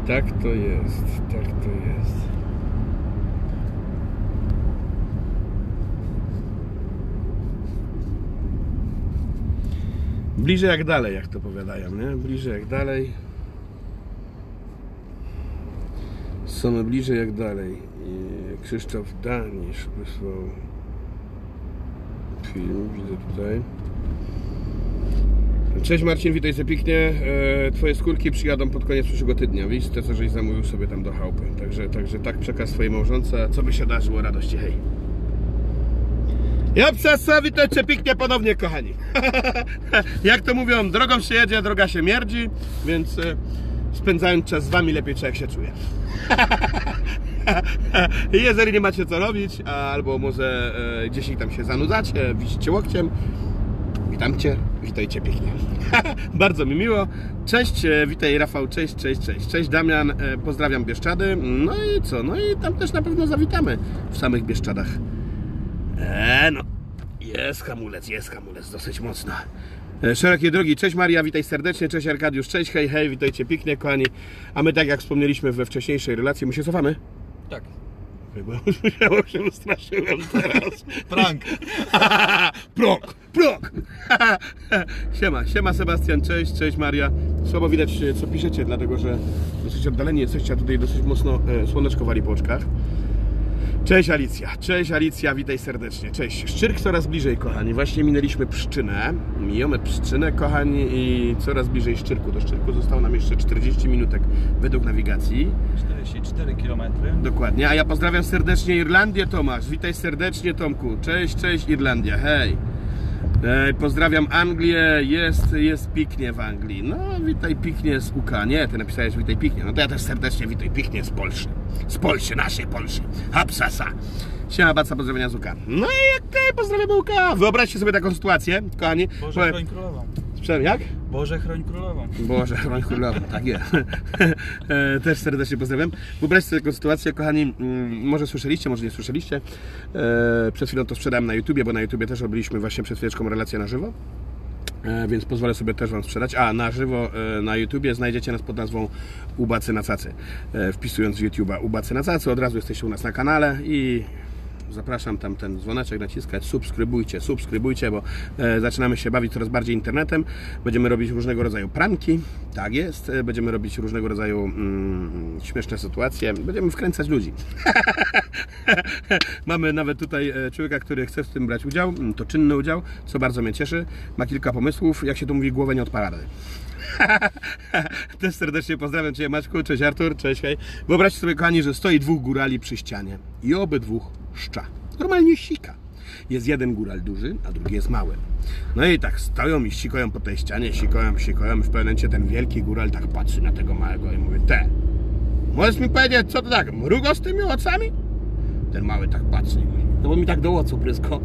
Tak to jest, tak to jest. Bliżej jak dalej, jak to powiadają, nie? Bliżej jak dalej. Są bliżej jak dalej. I Krzysztof Danisz wysłał film, widzę tutaj. Cześć Marcin, witaj się pięknie. Twoje skórki przyjadą pod koniec przyszłego tygodnia. Widzisz, te co żeś zamówił sobie tam do chałupy. Także tak przekaz swojej małżonce. Co by się darzyło, radości, hej. Ja psa, witajcie pięknie ponownie, kochani. Jak to mówią, drogą się jedzie, droga się mierdzi, więc spędzając czas z wami lepiej człowiek się czuje. Jeżeli nie macie co robić, albo może gdzieś tam się zanudzacie, wisicie łokciem, witam cię, witajcie pięknie. Bardzo mi miło. Cześć, witaj Rafał, cześć Damian, pozdrawiam Bieszczady. No i co, no i tam też na pewno zawitamy w samych Bieszczadach. No, jest hamulec dosyć mocno. Szerokie drogi, cześć Maria, witaj serdecznie, cześć Arkadiusz, cześć, hej, witajcie pięknie, kochani. A my, tak jak wspomnieliśmy we wcześniejszej relacji, my się cofamy? Tak. Bo się ustraszyłem teraz. Prank. Prok. Siema Sebastian, cześć Maria. Słabo widać, co piszecie, dlatego że dosyć oddaleni jesteście, a tutaj dosyć mocno słoneczko wali po oczkach. Cześć Alicja, witaj serdecznie. Cześć. Szczyrk coraz bliżej, kochani. Właśnie minęliśmy Pszczynę. Mijamy Pszczynę, kochani, i coraz bliżej Szczyrku. Do Szczyrku zostało nam jeszcze 40 minutek według nawigacji. 44 km. Dokładnie. A ja pozdrawiam serdecznie Irlandię, Tomasz. Witaj serdecznie, Tomku. Cześć Irlandia. Hej. Pozdrawiam Anglię, jest pięknie w Anglii. No, witaj pięknie z UK. Nie, ty napisałeś witaj pięknie. No to ja też serdecznie witaj pięknie z Polszy. Z Polszy, naszej Polszy. Hapsasa. Siema Baca, pozdrowienia z UK. No i okej, pozdrawiamy UK. Wyobraźcie sobie taką sytuację, kochani. Boże chroń królową. Jak? Boże chroń królową. Boże chroń królową, tak jest. Też serdecznie pozdrawiam. Wyobraźcie sobie taką sytuację, kochani. Może słyszeliście, może nie słyszeliście. Przed chwilą to sprzedałem na YouTubie, bo na YouTubie też robiliśmy właśnie przed chwileczką relację na żywo. Więc pozwolę sobie też wam sprzedać. A na żywo na YouTubie znajdziecie nas pod nazwą Ubacy na Cacy. Wpisując z YouTube'a Ubacy na Cacy, od razu jesteście u nas na kanale i zapraszam tam ten dzwoneczek naciskać, subskrybujcie, bo zaczynamy się bawić coraz bardziej internetem. Będziemy robić różnego rodzaju pranki, tak jest, będziemy robić różnego rodzaju śmieszne sytuacje, będziemy wkręcać ludzi. Mamy nawet tutaj człowieka, który chce w tym brać udział, to czynny udział, co bardzo mnie cieszy. Ma kilka pomysłów, jak się to mówi, głowę nie od parady. Też serdecznie pozdrawiam Cię, Maćku, cześć Artur, cześć, hej. Wyobraźcie sobie, kochani, że stoi dwóch górali przy ścianie i obydwóch szcza. Normalnie sika. Jest jeden góral duży, a drugi jest mały. No i tak stoją i sikają po tej ścianie, sikają. W pewnym momencie ten wielki góral tak patrzy na tego małego i mówi: możesz mi powiedzieć, co to tak mrugo z tymi ocami? Ten mały tak patrzy i mówi: no bo mi tak do oczu prysko.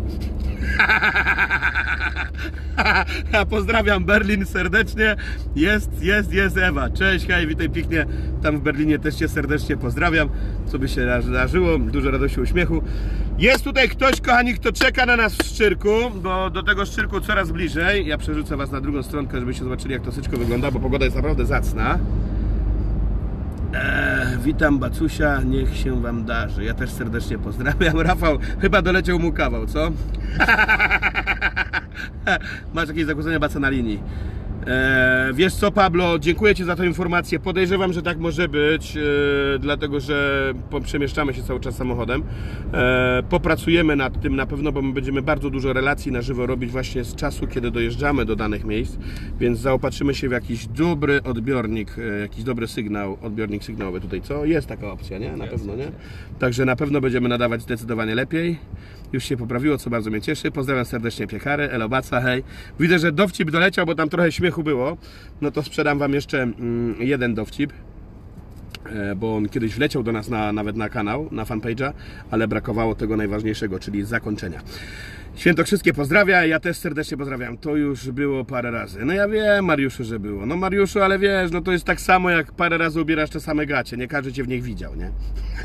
Pozdrawiam Berlin serdecznie. Jest Ewa. Cześć, hej, witaj pięknie. Tam w Berlinie też Cię serdecznie pozdrawiam. Co by się zdarzyło, dużo radości, uśmiechu. Jest tutaj ktoś, kochani, kto czeka na nas w Szczyrku, bo do tego Szczyrku coraz bliżej. Ja przerzucę Was na drugą stronkę, żebyście zobaczyli, jak to syczko wygląda, bo pogoda jest naprawdę zacna. Witam Bacusia, niech się Wam darzy. Ja też serdecznie pozdrawiam. Rafał, chyba doleciał mu kawał, co? Masz jakieś zakłócenia, Baca, na linii. Wiesz co, Pablo, dziękuję Ci za tę informację. Podejrzewam, że tak może być, dlatego że przemieszczamy się cały czas samochodem. Popracujemy nad tym na pewno, bo my będziemy bardzo dużo relacji na żywo robić właśnie z czasu, kiedy dojeżdżamy do danych miejsc, więc zaopatrzymy się w jakiś dobry odbiornik, jakiś dobry sygnał, odbiornik sygnałowy tutaj, co? Jest taka opcja, nie? Na pewno, nie? Także na pewno będziemy nadawać zdecydowanie lepiej. Już się poprawiło, co bardzo mnie cieszy. Pozdrawiam serdecznie piekary, Elobaca, hej. Widzę, że dowcip doleciał, bo tam trochę śmiechu było. No to sprzedam Wam jeszcze jeden dowcip, bo on kiedyś wleciał do nas nawet na kanał, na fanpage'a, ale brakowało tego najważniejszego, czyli zakończenia. Świętokrzyskie pozdrawia, ja też serdecznie pozdrawiam. To już było parę razy. No ja wiem, Mariuszu, że było. No Mariuszu, ale wiesz, no to jest tak samo, jak parę razy ubierasz te same gacie. Nie każdy Cię w nich widział, nie?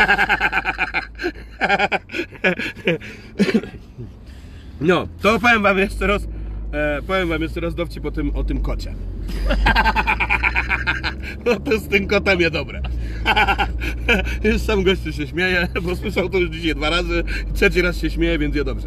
No, to powiem Wam jeszcze raz dowcip o tym kocie. No to z tym kotem niedobre. Już sam gościu się śmieje, bo słyszał to już dzisiaj 2 razy, 3. raz się śmieje, więc niedobrze.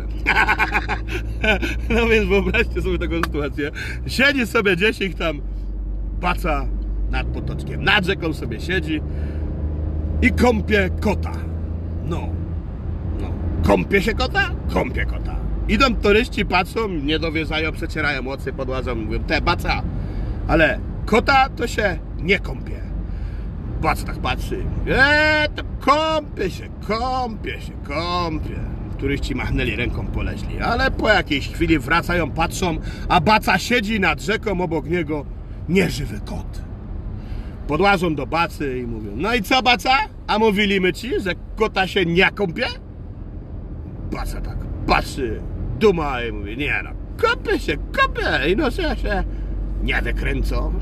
No więc wyobraźcie sobie taką sytuację. Siedzi sobie gdzieś ich tam paca nad potoczkiem, nad rzeką sobie siedzi i kąpie kota. No. Kąpie się kota? Kąpie kota. Idą turyści, patrzą, nie dowierzają, przecierają oczy, podładzą, mówią, baca, ale kota to się nie kąpie. Baca tak patrzy, to kąpie się. Turyści machnęli ręką, poleźli, ale po jakiejś chwili wracają, patrzą, a baca siedzi nad rzeką, obok niego nieżywy kot. Podłażą do bacy i mówią, no i co, baca? A mówiliśmy ci, że kota się nie kąpie? Baca tak patrzy, duma i mówi, nie no, kopie się, i no się nie wykręcą.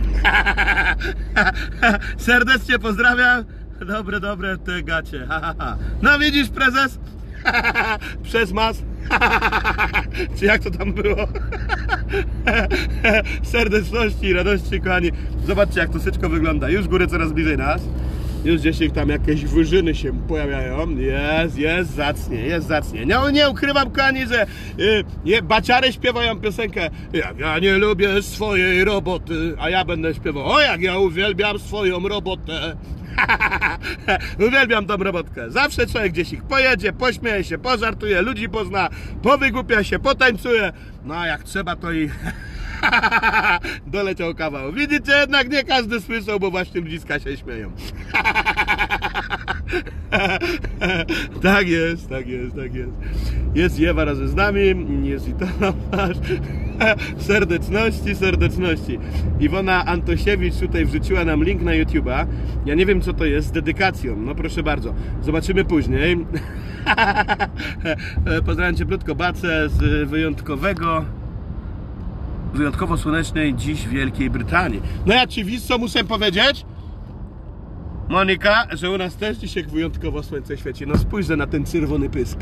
Serdecznie pozdrawiam. Dobre te gacie. No widzisz, prezes? Przez mas. Czy jak to tam było? Serdeczności i radości, kochani. Zobaczcie, jak to syczko wygląda. Już góry coraz bliżej nas. Już gdzieś ich tam jakieś wyżyny się pojawiają. Jest zacnie. Nie ukrywam, kochani, że baciary śpiewają piosenkę jak ja nie lubię swojej roboty, a ja będę śpiewał o jak ja uwielbiam swoją robotę. Uwielbiam tą robotkę. Zawsze człowiek gdzieś ich pojedzie, pośmieje się, pożartuje, ludzi pozna, powygłupia się, potańcuje. No a jak trzeba, to i doleciał kawał. Widzicie, jednak nie każdy słyszał, bo właśnie ludziska się śmieją. Tak jest. Jest Ewa razem z nami, jest i Tomasz. Serdeczności. Iwona Antosiewicz tutaj wrzuciła nam link na YouTube'a. Ja nie wiem, co to jest, z dedykacją. No proszę bardzo, zobaczymy później. Pozdrawiam cieplutko Bacę z wyjątkowo słonecznej dziś Wielkiej Brytanii. No ja ci wiesz, co muszę powiedzieć? Monika, że u nas też dzisiaj wyjątkowo słońce świeci. No spójrz na ten czerwony pysk.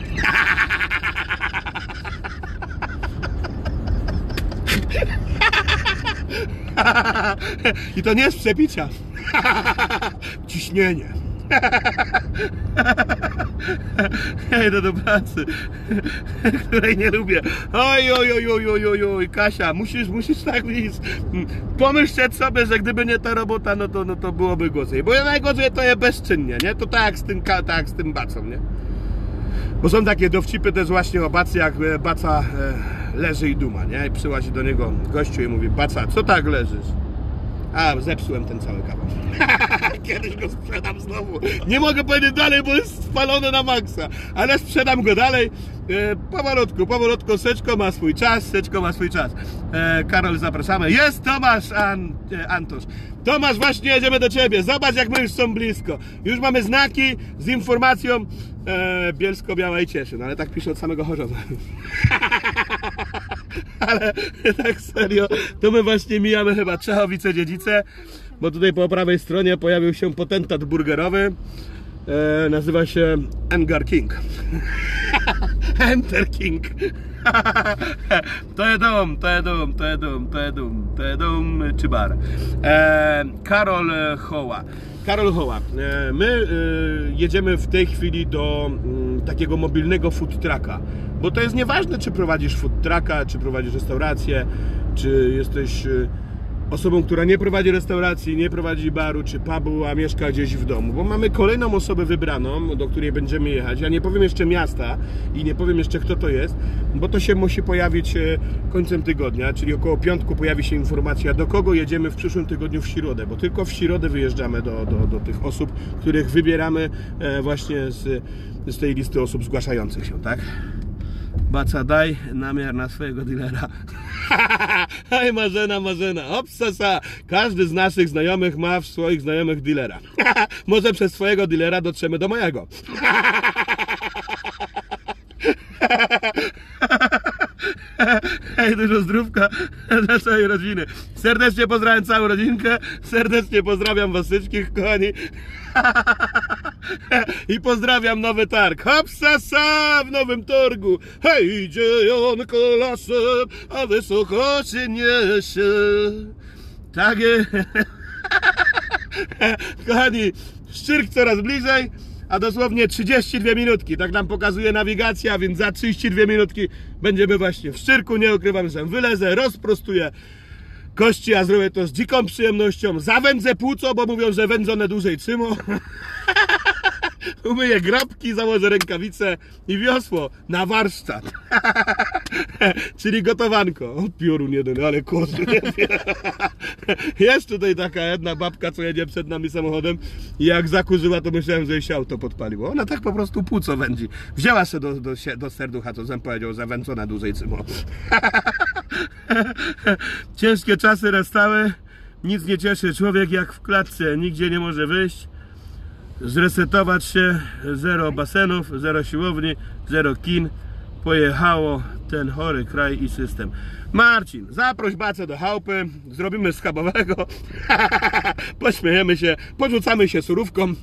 I to nie z przepicia. Ciśnienie. Idę do pracy, której nie lubię. Oj, Kasia, musisz tak iść. Pomyślcie sobie, że gdyby nie ta robota, no to byłoby gorzej. Bo najgorzej to jest bezczynnie, nie? To tak jak z tym bacą, nie? Bo są takie dowcipy też właśnie o bacy, jak baca leży i duma, nie? I przyłazi do niego gościu i mówi, baca, co tak leżysz? A, zepsułem ten cały kawał. Kiedyś go sprzedam znowu. Nie mogę powiedzieć dalej, bo jest spalony na maksa. Ale sprzedam go dalej. Powolutku. Seczko ma swój czas. Karol, zapraszamy. Jest Tomasz Antosz. Tomasz, właśnie jedziemy do ciebie. Zobacz, jak my już są blisko. Już mamy znaki z informacją Bielsko-Biała i Cieszyn. Ale tak pisze od samego Chorzowa. Ale tak serio, to my właśnie mijamy chyba Czechowice-Dziedzice, bo tutaj po prawej stronie pojawił się potentat burgerowy. Nazywa się Engar King. Enter King. To jest dom czy bar. Karol Hoła. My jedziemy w tej chwili do takiego mobilnego food trucka, bo to jest nieważne, czy prowadzisz food trucka, czy prowadzisz restaurację, czy jesteś osobą, która nie prowadzi restauracji, nie prowadzi baru czy pubu, a mieszka gdzieś w domu, bo mamy kolejną osobę wybraną, do której będziemy jechać. Ja nie powiem jeszcze miasta i nie powiem jeszcze, kto to jest, bo to się musi pojawić końcem tygodnia, czyli około piątku pojawi się informacja, do kogo jedziemy w przyszłym tygodniu w środę, bo tylko w środę wyjeżdżamy do tych osób, których wybieramy właśnie z tej listy osób zgłaszających się, tak? Baca, daj namiar na swojego dealera. Hej, Marzena. Obsesa. Każdy z naszych znajomych ma w swoich znajomych dealera. Może przez swojego dealera dotrzemy do mojego. Hej, dużo zdrówka dla całej rodziny. Serdecznie pozdrawiam całą rodzinkę. Serdecznie pozdrawiam was wszystkich, kochani. I pozdrawiam Nowy Targ. Hopsasa w Nowym Targu. Hej, idzie on kolasem, a wysoko się niesie. Tak jest. Kochani, Szczyrk coraz bliżej, a dosłownie 32 minutki, tak nam pokazuje nawigacja, więc za 32 minutki będziemy właśnie w Szczyrku, nie ukrywam, że wylezę, rozprostuję kości, a zrobię to z dziką przyjemnością, zawędzę płuco, bo mówią, że wędzone dłużej trzymo. Umyję grabki, założę rękawice i wiosło na warsztat. Czyli gotowanko. O, piorun jeden, ale kurde. Jest tutaj taka jedna babka, co jedzie przed nami samochodem i jak zakurzyła, to myślałem, że jej się auto podpaliło. Ona tak po prostu płuco wędzi. Wzięła się do serducha, to Zem powiedział, że wędzona dłużej cymo. Ciężkie czasy nastały. Nic nie cieszy człowiek jak w klatce. Nigdzie nie może wyjść. Zresetować się, zero basenów, zero siłowni, zero kin. Pojechało ten chory kraj i system. Marcin, zaproś Bacę do chałupy, zrobimy schabowego, pośmiejemy się, porzucamy się surówką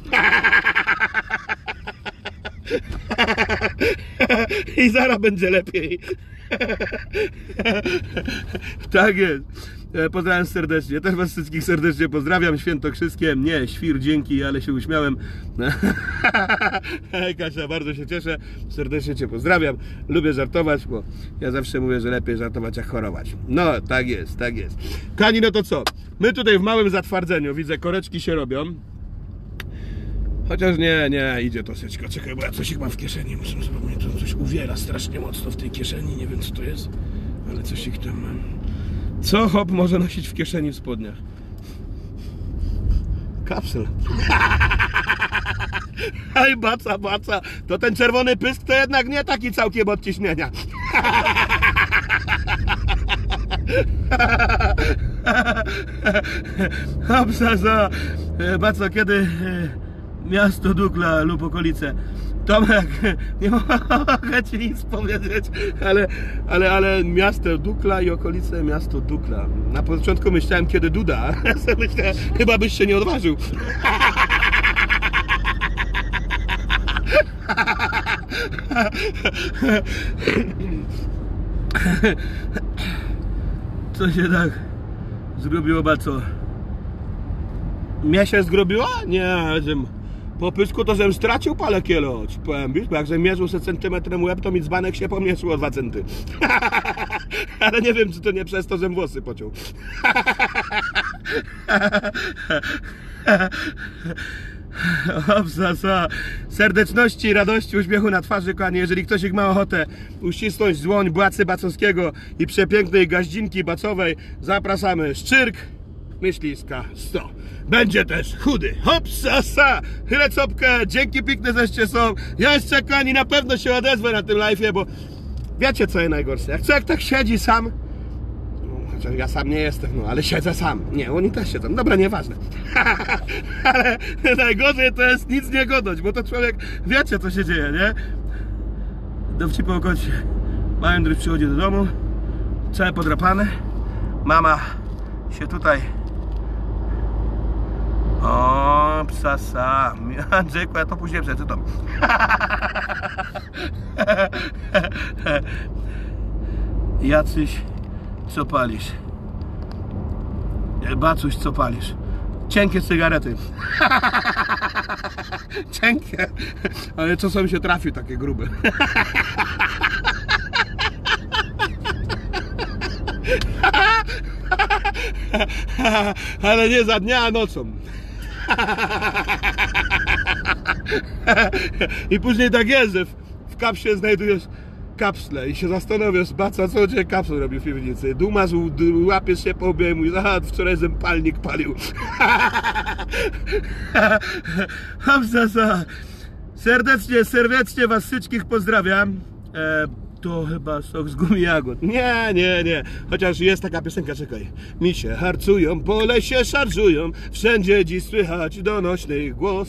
i zaraz będzie lepiej. Tak jest. Pozdrawiam serdecznie, też was wszystkich serdecznie pozdrawiam, świętokrzyskie, nie, świr, dzięki, ale się uśmiałem. Hej Kasia, bardzo się cieszę, serdecznie cię pozdrawiam, lubię żartować, bo ja zawsze mówię, że lepiej żartować jak chorować. No, tak jest, tak jest. Kani, no to co, my tutaj w małym zatwardzeniu, widzę, koreczki się robią. Chociaż nie, idzie troszeczkę, czekaj, bo ja coś mam w kieszeni, muszę sobie, to coś uwiera strasznie mocno w tej kieszeni, nie wiem co to jest, ale coś ich tam mam. Co hop może nosić w kieszeni w spodniach? Kapsel. Aj, Baca, to ten czerwony pysk to jednak nie taki całkiem od ciśnienia. Hopsa, Baca, kiedy miasto Dukla lub okolice? Tomek, nie mogę ci nic powiedzieć, ale miasto Dukla i okolice miasto Dukla. Na początku myślałem, kiedy Duda. Myślę, chyba byś się nie odważył. Co się tak zrobiło, Baco? Mnie się zgrobiła? Nie, po pysku to żem stracił parę kilo, ci powiem, bo jak żem mierzył się centymetrem łeb, to mi dzbanek się pomniejszył o 2 centy. Ale nie wiem, czy to nie przez to, żem włosy pociął. Obsasa. Serdeczności, radości, uśmiechu na twarzy, kochani. Jeżeli ktoś ma ochotę uścisnąć dłoń Bacy Bacowskiego i przepięknej gaździnki bacowej, zapraszamy. Szczyrk, Myśliwska 100. Będzie też chudy. Hopsasa! Chylę copkę, dzięki piękne zeście są. Ja jeszcze, kochani, na pewno się odezwę na tym live'ie, bo wiecie, co jest najgorsze? Jak człowiek tak siedzi sam, chociaż ja sam nie jestem, no ale siedzę sam. Nie, oni też siedzą. Dobra, nieważne. Ale najgorzej to jest nic nie godać, bo to człowiek, wiecie, co się dzieje, nie? Dowcipy o kocie. Majędry przychodzi do domu, całe podrapane. Mama się tutaj... O, psasa. Andrzejku, ja to później przeczytam. Jacyś, co palisz? Bacuś, co palisz? Cienkie cygarety. Cienkie. Ale czasem się trafił takie grube. Ale nie za dnia, a nocą. I później tak jest, że w kapsie znajdujesz kapsle i się zastanawiasz, Baca, co cię kapsel robi w piwnicy? Dumasz, łapiesz się po łbie, mój wczoraj żem palnik palił. Serdecznie was wszystkich pozdrawiam. To chyba sok z gumi jagód. Nie. Chociaż jest taka piosenka, czekaj. Misie harcują, po lesie szarżują, wszędzie dziś słychać donośny głos.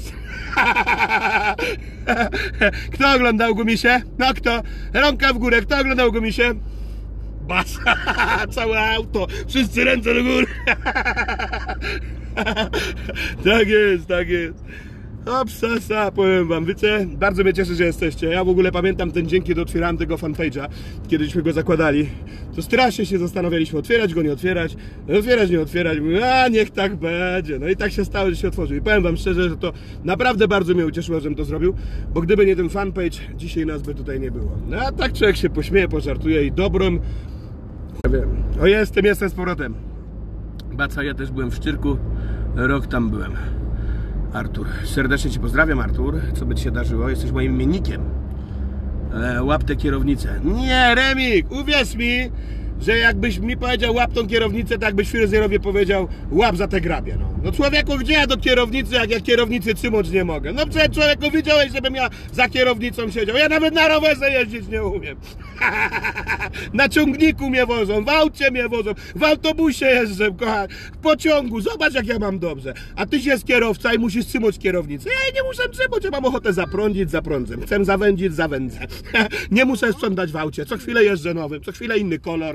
Kto oglądał Gumisie? No kto? Rąka w górę, kto oglądał Gumisie? Baca, całe auto, wszyscy ręce do góry. Tak jest. Obsasa, powiem wam, wiecie, bardzo mnie cieszy, że jesteście. Ja w ogóle pamiętam ten dzień, kiedy otwierałem tego fanpage'a, kiedyśmy go zakładali. To strasznie się zastanawialiśmy, otwierać go, nie otwierać, nie otwierać. Mówię, a niech tak będzie. No i tak się stało, że się otworzył. I powiem wam szczerze, że to naprawdę bardzo mnie ucieszyło, żebym to zrobił, bo gdyby nie ten fanpage, dzisiaj nas by tutaj nie było. No a tak człowiek się pośmieje, pożartuje i dobrym... Ja wiem. O, jestem z powrotem. Baca, ja też byłem w Szczyrku, rok tam byłem. Artur, serdecznie Ci pozdrawiam, Artur. Co by Ci się darzyło? Jesteś moim imiennikiem. Łap tę kierownicę. Nie, Remik, uwierz mi, że jakbyś mi powiedział łap tą kierownicę, tak byś fryzjerowie powiedział łap za te grabie. No człowieku, gdzie ja do kierownicy, jak ja kierownicy cymąć nie mogę? No przecież człowieku, widziałeś, żebym ja za kierownicą siedział. Ja nawet na rowerze jeździć nie umiem. Na ciągniku mnie wożą, w aucie mnie wożą, w autobusie jeżdżę, kochani, w pociągu. Zobacz, jak ja mam dobrze. A Tyś jest kierowca i musisz cymać kierownicę. Ja nie muszę cymać, ja mam ochotę zaprądzić, zaprądzę. Chcę zawędzić, zawędzę. Nie muszę sprzątać w aucie. Co chwilę jeżdżę nowym, co chwilę inny kolor.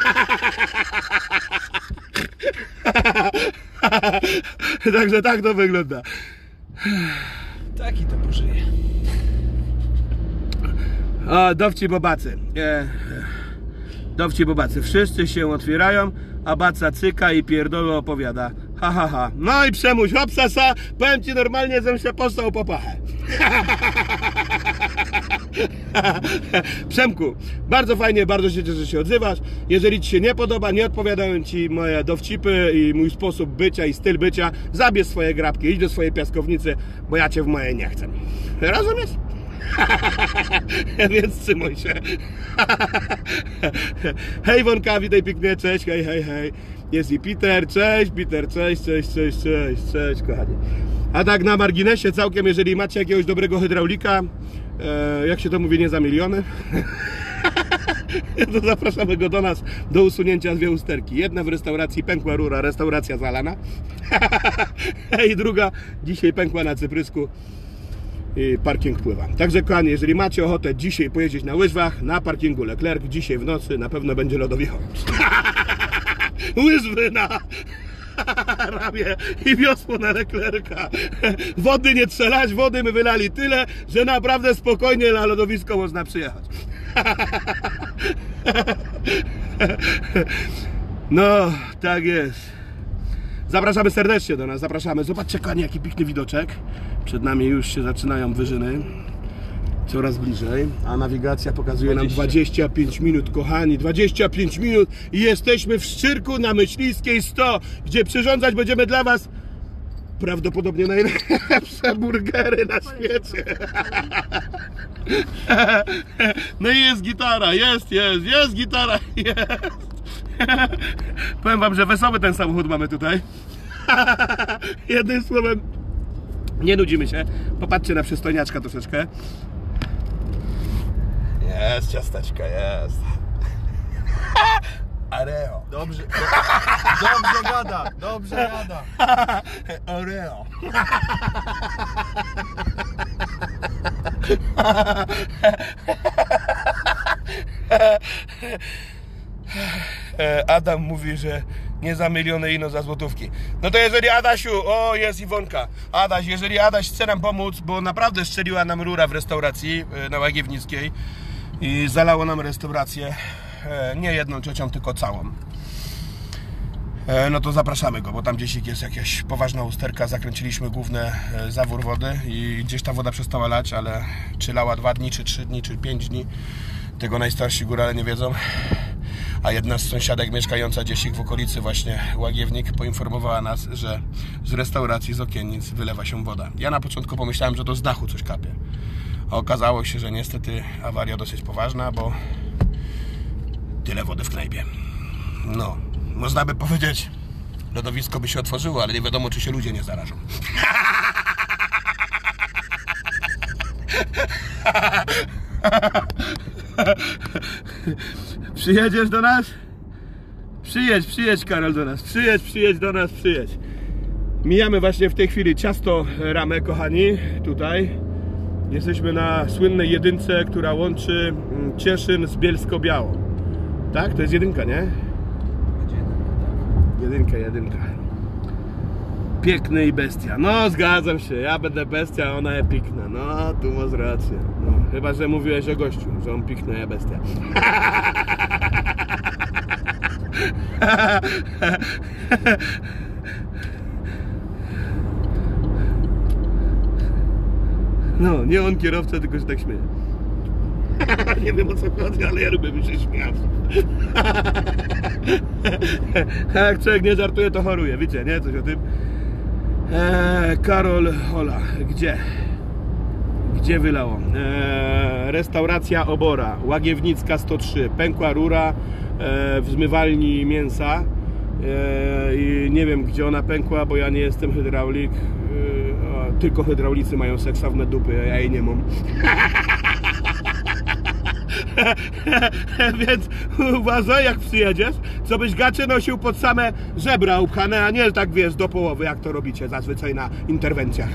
Także tak to wygląda. Taki to pożyje. O, dowcip o bacy. Dowcip o bacy. Wszyscy się otwierają, a baca cyka i pierdolę opowiada. Ha, ha, ha. No i Przemuś, hopsasa, powiem Ci normalnie, żebym się postał po pachę. Przemku, bardzo fajnie, bardzo się cieszę, że się odzywasz. Jeżeli Ci się nie podoba, nie odpowiadają Ci moje dowcipy i mój sposób bycia i styl bycia, zabierz swoje grabki, idź do swojej piaskownicy, bo ja Cię w mojej nie chcę. Rozumiesz? Więc trzymaj się. Hej Wonka, witaj pięknie, cześć, hej, hej, hej. Jest i Peter, cześć, cześć, kochani. A tak na marginesie całkiem, jeżeli macie jakiegoś dobrego hydraulika, jak się to mówi, nie za miliony, to zapraszamy go do nas do usunięcia dwie usterki. Jedna w restauracji pękła rura, restauracja zalana. I druga dzisiaj pękła na Cyprysku i parking pływa. Także kochani, jeżeli macie ochotę dzisiaj pojeździć na łyżwach, na parkingu Leclerc, dzisiaj w nocy na pewno będzie lodowicho. Łyżwy na ramię i wiosło na Leclerca. Wody nie strzelać, wody my wylali tyle, że naprawdę spokojnie na lodowisko można przyjechać. No, tak jest. Zapraszamy serdecznie do nas, zapraszamy. Zobaczcie, kochani, jaki piękny widoczek. Przed nami już się zaczynają wyżyny. Coraz bliżej, a nawigacja pokazuje nam 25 minut, kochani, 25 minut i jesteśmy w Szczyrku na Myśliwskiej 100, gdzie przyrządzać będziemy dla Was prawdopodobnie najlepsze burgery na świecie. No i jest gitara, jest gitara, jest. Powiem Wam, że wesoły ten samochód mamy tutaj. Jednym słowem, nie nudzimy się. Popatrzcie na przystojniaczka troszeczkę. Jest ciasteczka, jest. Oreo. Dobrze gada. Oreo. Adam mówi, że nie za miliony, ino za złotówki. No to jeżeli Adasiu, o jest Iwonka, Adaś, jeżeli Adaś chce nam pomóc, bo naprawdę strzeliła nam rura w restauracji na Łagiewnickiej i zalało nam restaurację, nie jedną ciocią, tylko całą. No to zapraszamy go, bo tam gdzieś jest jakaś poważna usterka, zakręciliśmy główny zawór wody i gdzieś ta woda przestała lać, ale czy lała 2 dni, czy 3 dni, czy 5 dni, tego najstarsi górale nie wiedzą. A jedna z sąsiadek mieszkająca gdzieś ich w okolicy właśnie Łagiewnik poinformowała nas, że z restauracji, z okiennic wylewa się woda. Ja na początku pomyślałem, że to z dachu coś kapie. A okazało się, że niestety awaria dosyć poważna, bo tyle wody w knajpie. No, można by powiedzieć, lodowisko by się otworzyło, ale nie wiadomo, czy się ludzie nie zarażą. Przyjedziesz do nas? Przyjedź Karol do nas. Przyjedź do nas. Mijamy właśnie w tej chwili Ciasto Ramę, kochani. Tutaj jesteśmy na słynnej jedynce, która łączy Cieszyn z Bielsko-Białą. Tak? To jest jedynka, nie? Jedynka. Piękny i bestia. No zgadzam się, ja będę bestia, a ona jest piękna. No tu masz rację. No, chyba że mówiłeś o gościu, że on piękny, a ja bestia. No, nie on kierowca, tylko się tak śmieje. Nie wiem o co chodzi, ale ja lubię mi się śmiać. Jak człowiek nie żartuje, to choruje, wiecie, nie? Coś o tym. Karol Hola, gdzie? Gdzie wylało? Restauracja Obora, Łagiewnicka 103, pękła rura w zmywalni mięsa. I nie wiem, gdzie ona pękła, bo ja nie jestem hydraulik. Tylko hydraulicy mają seksowne dupy, a ja jej nie mam. Więc uważaj, jak przyjedziesz, co byś gacie nosił pod same żebra upchane, a nie tak, wiesz, do połowy, jak to robicie zazwyczaj na interwencjach.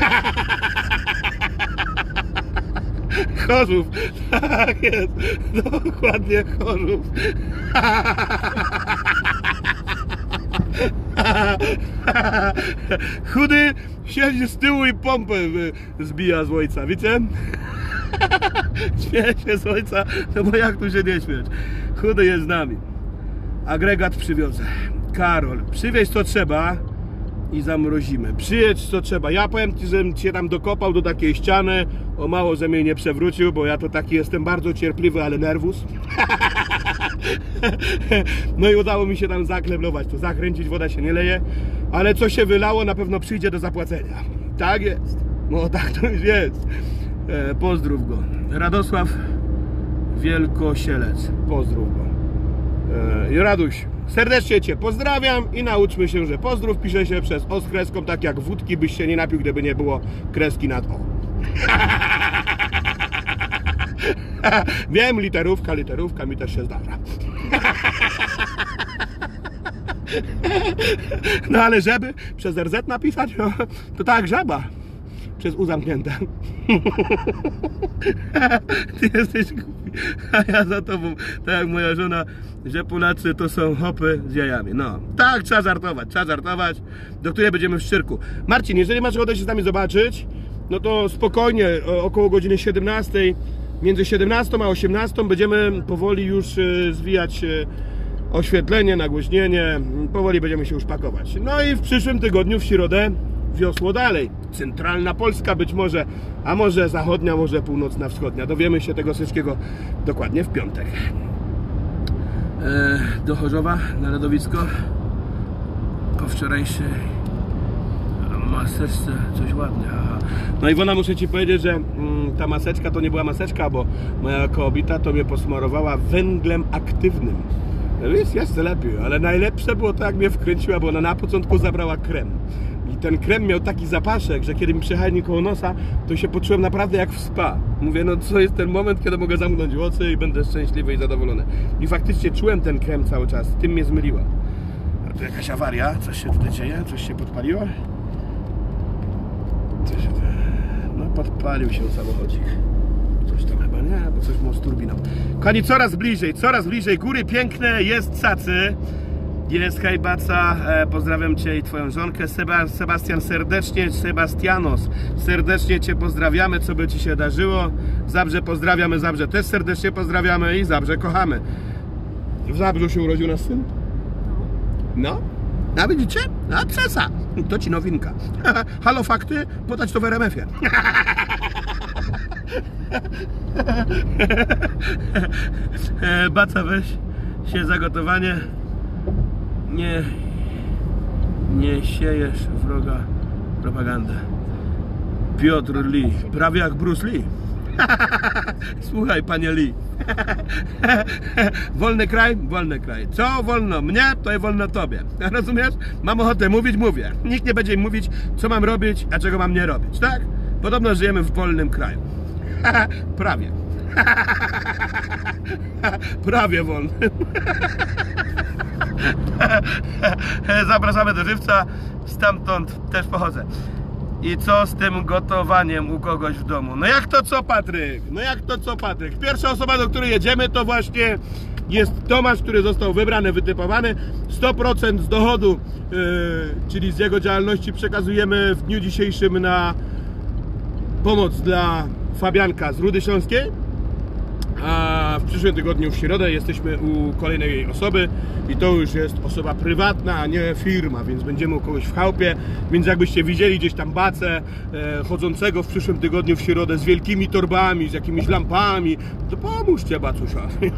Chorzów, tak jest, dokładnie Chorzów. Chudy siedzi z tyłu i pompę zbija z ojca, wiecie? Śmieję się z ojca, no bo jak tu się nie śmieć? Chudy jest z nami. Agregat przywiozę. Karol, przywieź co trzeba i zamrozimy. Przyjedź co trzeba. Ja powiem ci, żebym cię tam dokopał do takiej ściany. O mało, że mnie nie przewrócił, bo ja to taki jestem bardzo cierpliwy, ale nerwus. No i udało mi się tam zakleblować, to zakręcić, woda się nie leje. Ale co się wylało, na pewno przyjdzie do zapłacenia. Tak jest. No tak to już jest. Pozdrów go. Radosław Wielkosielec. Pozdrów go. Raduś, serdecznie cię pozdrawiam i nauczmy się, że pozdrów pisze się przez O z kreską, tak jak wódki byś się nie napił, gdyby nie było kreski nad O. Wiem, literówka mi też się zdarza. No ale żeby przez RZ napisać, no, to tak, żaba. Przez U zamknięte. Ty jesteś głupi, a ja za tobą, tak jak moja żona, że Polacy to są hopy z jajami. No, tak, trzeba żartować, do której będziemy w Szczyrku. Marcin, jeżeli masz ochotę się z nami zobaczyć, no to spokojnie, około godziny 17, między 17 a 18 będziemy powoli już zwijać oświetlenie, nagłośnienie, powoli będziemy się już pakować. No i w przyszłym tygodniu, w środę, wiosło dalej. Centralna Polska być może, a może zachodnia, może północna, wschodnia. Dowiemy się tego wszystkiego dokładnie w piątek. Do Chorzowa na lodowisko po wczorajszej maseczce coś ładnie. Aha. No Iwona, muszę ci powiedzieć, że ta maseczka to nie była maseczka, bo moja kobieta to mnie posmarowała węglem aktywnym. Jest jeszcze lepiej, ale najlepsze było to, jak mnie wkręciła, bo ona na początku zabrała krem. I ten krem miał taki zapaszek, że kiedy mi przejechali koło nosa, to się poczułem naprawdę jak w spa. Mówię, no to jest ten moment, kiedy mogę zamknąć oczy i będę szczęśliwy i zadowolony. I faktycznie czułem ten krem cały czas, tym mnie zmyliła. A tu jakaś awaria, coś się tutaj dzieje, coś się podpaliło? No podpalił się samochodzik. Coś tam chyba nie, bo coś było z turbiną. Kochani, coraz bliżej, góry piękne, jest cacy. Jest hejbaca, pozdrawiam cię i twoją żonkę Sebastian, Sebastianos, serdecznie cię pozdrawiamy, co by ci się darzyło. Zabrze pozdrawiamy, Zabrze też serdecznie pozdrawiamy i Zabrze kochamy. W Zabrzu się urodził nasz syn? No, a widzicie? A przesa, to ci nowinka. Halo fakty, podać to w RMF-ie. Baca, weź się za gotowanie. Nie siejesz wroga propagandę. Piotr Lee, prawie jak Bruce Lee. Słuchaj, panie Lee. Wolny kraj, wolny kraj. Co wolno mnie, to i wolno tobie. Rozumiesz? Mam ochotę mówić, mówię. Nikt nie będzie mi mówić, co mam robić, a czego mam nie robić, tak? Podobno żyjemy w wolnym kraju. Prawie. Prawie wolnym. Zapraszamy do Żywca, stamtąd też pochodzę. I co z tym gotowaniem u kogoś w domu? No jak to co, Patryk? No jak to co, Patryk? Pierwsza osoba, do której jedziemy, to właśnie jest Tomasz, który został wybrany, wytypowany. 100% z dochodu, czyli z jego działalności, przekazujemy w dniu dzisiejszym na pomoc dla Fabianka z Rudy Śląskiej. A w przyszłym tygodniu w środę jesteśmy u kolejnej osoby i to już jest osoba prywatna, a nie firma, więc będziemy u kogoś w chałupie, więc jakbyście widzieli gdzieś tam bacę chodzącego w przyszłym tygodniu w środę z wielkimi torbami, z jakimiś lampami, to pomóżcie bacusiowi.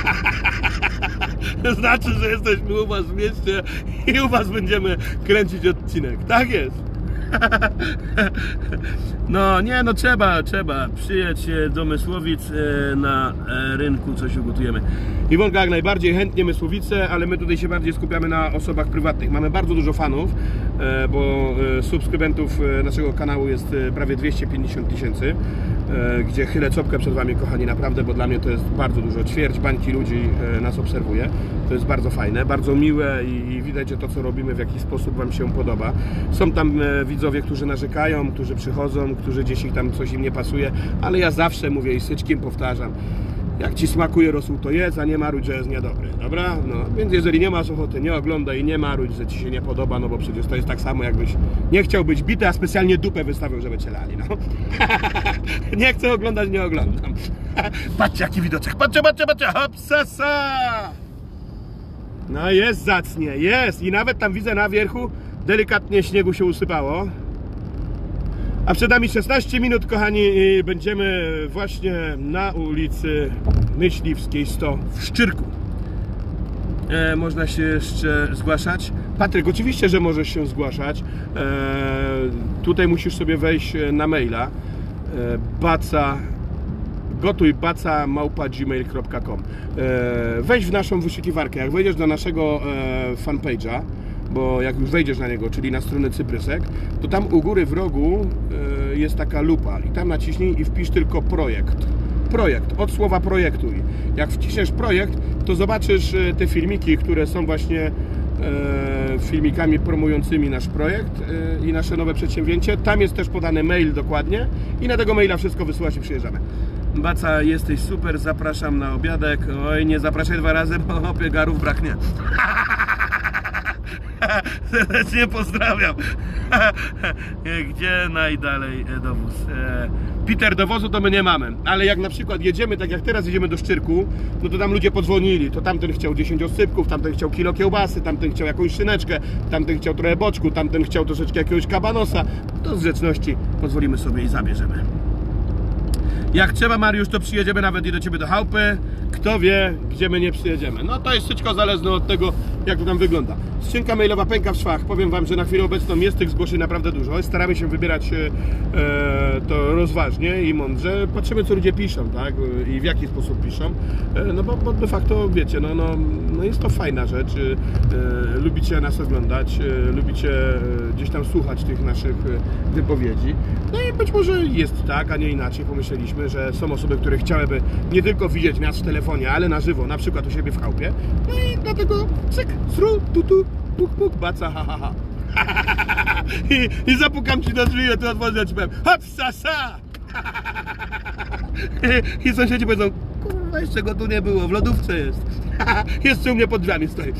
Znaczy, że jesteśmy u was w mieście i u was będziemy kręcić odcinek. Tak jest. No nie, no trzeba przyjechać do Mysłowic, na rynku coś ugotujemy. Iwonka jak najbardziej chętnie Mysłowice, ale my tutaj się bardziej skupiamy na osobach prywatnych. Mamy bardzo dużo fanów, bo subskrybentów naszego kanału jest prawie 250 000, gdzie chylę czopkę przed wami, kochani, naprawdę, bo dla mnie to jest bardzo dużo. Ćwierć bańki ludzi nas obserwuje. To jest bardzo fajne, bardzo miłe i widać, że to, co robimy, w jakiś sposób wam się podoba. Są tam widzowie, którzy narzekają, którzy przychodzą, którzy gdzieś ich tam coś im nie pasuje, ale ja zawsze mówię i syczkiem powtarzam: jak ci smakuje rosół, to jedz, a nie marudź, że jest niedobry, dobra? No, więc jeżeli nie masz ochoty, nie oglądaj i nie marudź, że ci się nie podoba, no bo przecież to jest tak samo, jakbyś nie chciał być bity, a specjalnie dupę wystawił, żeby cię lali, no. Nie chcę oglądać, nie oglądam. Patrzcie, jaki widoczek, patrzcie, hopsasa! No jest zacnie, jest i nawet tam widzę na wierzchu delikatnie śniegu się usypało. A przed nami 16 minut, kochani, i będziemy właśnie na ulicy Myśliwskiej 100 w Szczyrku. Można się jeszcze zgłaszać. Patryk, oczywiście, że możesz się zgłaszać. Tutaj musisz sobie wejść na maila gotujbaca@gmail.com. Wejdź w naszą wyszukiwarkę. Jak wejdziesz do naszego fanpage'a, bo jak już wejdziesz na niego, czyli na stronę Cyprysek, to tam u góry w rogu jest taka lupa i tam naciśnij i wpisz tylko projekt. Projekt, od słowa projektuj. Jak wciśniesz projekt, to zobaczysz te filmiki, które są właśnie filmikami promującymi nasz projekt i nasze nowe przedsięwzięcie. Tam jest też podany mail dokładnie i na tego maila wszystko wysyłasz i przyjeżdżamy. Baca, jesteś super, zapraszam na obiadek. Oj, nie zapraszaj 2 razy, bo piegarów braknie. Serdecznie pozdrawiam. Gdzie najdalej dowóz? Peter, dowozu to my nie mamy, ale jak na przykład jedziemy, tak jak teraz jedziemy do Szczyrku, no to tam ludzie podzwonili, to tamten chciał 10 oscypków, tamten chciał kilo kiełbasy, tamten chciał jakąś szyneczkę, tamten chciał trochę boczku, tamten chciał troszeczkę jakiegoś kabanosa. To z grzeczności pozwolimy sobie i zabierzemy. Jak trzeba, Mariusz, to przyjedziemy nawet i do ciebie do chałupy. Kto wie, gdzie my nie przyjedziemy. No to jest wszystko zależne od tego, jak to tam wygląda. Skrzynka mailowa pęka w szwach. Powiem wam, że na chwilę obecną jest tych zgłoszeń naprawdę dużo. Staramy się wybierać to rozważnie i mądrze. Patrzymy, co ludzie piszą, tak? I w jaki sposób piszą. No bo de facto, wiecie, no jest to fajna rzecz. Lubicie nas oglądać, lubicie gdzieś tam słuchać tych naszych wypowiedzi. No i być może jest tak, a nie inaczej. Pomyśleliśmy, że są osoby, które chciałyby nie tylko widzieć nas w telefonie, ale na żywo, na przykład u siebie w chałupie. No i dlatego cyk, sru, tutu, puk, puk, baca, ha, ha, ha. I zapukam ci do drzwi, i ty otworzysz, ja ci powiem: hop, sa, sa. I sąsiedzi powiedzą: kurwa, jeszcze go tu nie było, w lodówce jest. Jeszcze u mnie pod drzwiami stoi.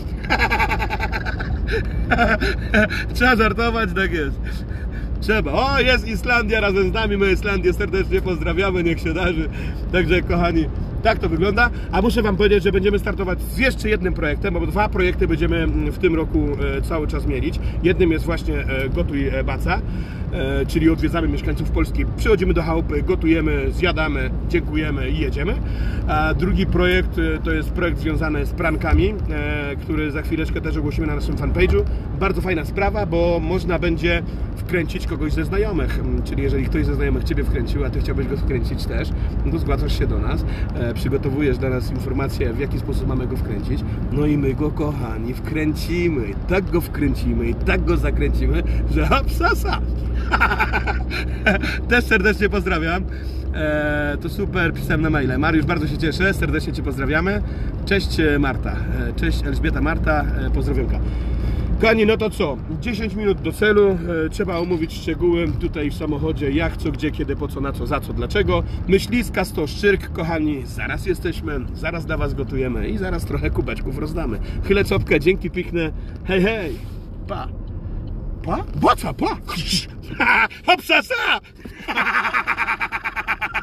Trzeba żartować, tak jest. Trzeba. O, jest Islandia razem z nami, my Islandię serdecznie pozdrawiamy, niech się darzy. Także, kochani, tak to wygląda. A muszę wam powiedzieć, że będziemy startować z jeszcze jednym projektem, bo 2 projekty będziemy w tym roku cały czas mielić. Jednym jest właśnie Gotuj Baca, czyli odwiedzamy mieszkańców Polski, przychodzimy do chałupy, gotujemy, zjadamy, dziękujemy i jedziemy. A drugi projekt to jest projekt związany z prankami, który za chwileczkę też ogłosimy na naszym fanpage'u. Bardzo fajna sprawa, bo można będzie wkręcić kogoś ze znajomych, czyli jeżeli ktoś ze znajomych ciebie wkręcił, a ty chciałbyś go wkręcić też, no to zgłaszasz się do nas, przygotowujesz dla nas informację, w jaki sposób mamy go wkręcić, no i my go, kochani, wkręcimy, tak go wkręcimy i tak go zakręcimy, że hop, sasa. Też serdecznie pozdrawiam. To super, pisałem na maile. Mariusz, bardzo się cieszę, serdecznie cię pozdrawiamy. Cześć Marta, cześć Elżbieta, Marta, pozdrowionka. Kochani, no to co? 10 minut do celu, trzeba omówić szczegóły tutaj w samochodzie, jak, co, gdzie, kiedy, po co, na co, za co, dlaczego. Myśliska 100 Szczyrk, kochani, zaraz jesteśmy, zaraz dla was gotujemy i zaraz trochę kubeczków rozdamy. Chylę czopkę, dzięki piękne, hej, hej, pa. Pa? Boca, pa! Hopsasa!